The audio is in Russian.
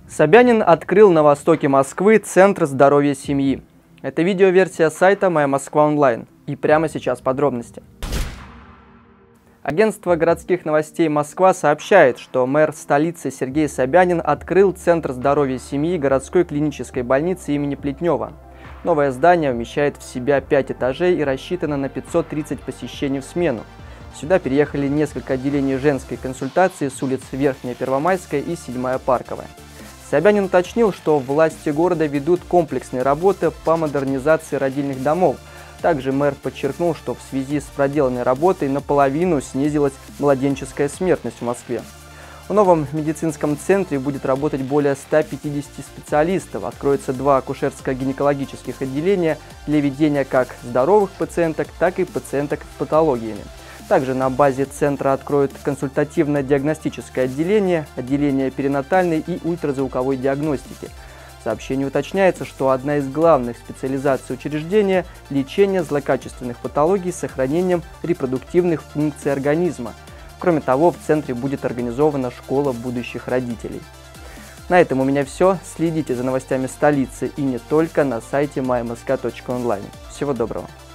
Собянин открыл на востоке Москвы Центр здоровья семьи. Это видеоверсия сайта «Моя Москва онлайн». И прямо сейчас подробности. Агентство городских новостей «Москва» сообщает, что мэр столицы Сергей Собянин открыл Центр здоровья семьи городской клинической больницы имени Плетнева. Новое здание вмещает в себя 5 этажей и рассчитано на 530 посещений в смену. Сюда переехали несколько отделений женской консультации с улиц Верхняя Первомайская и 7-я Парковая. Собянин уточнил, что власти города ведут комплексные работы по модернизации родильных домов. Также мэр подчеркнул, что в связи с проделанной работой наполовину снизилась младенческая смертность в Москве. В новом медицинском центре будет работать более 150 специалистов, откроется 2 акушерско-гинекологических отделения для ведения как здоровых пациенток, так и пациенток с патологиями. Также на базе центра откроют консультативно-диагностическое отделение, отделение перинатальной и ультразвуковой диагностики. В сообщении уточняется, что одна из главных специализаций учреждения – лечение злокачественных патологий с сохранением репродуктивных функций организма. Кроме того, в центре будет организована школа будущих родителей. На этом у меня все. Следите за новостями столицы и не только на сайте mymsk.online. Всего доброго!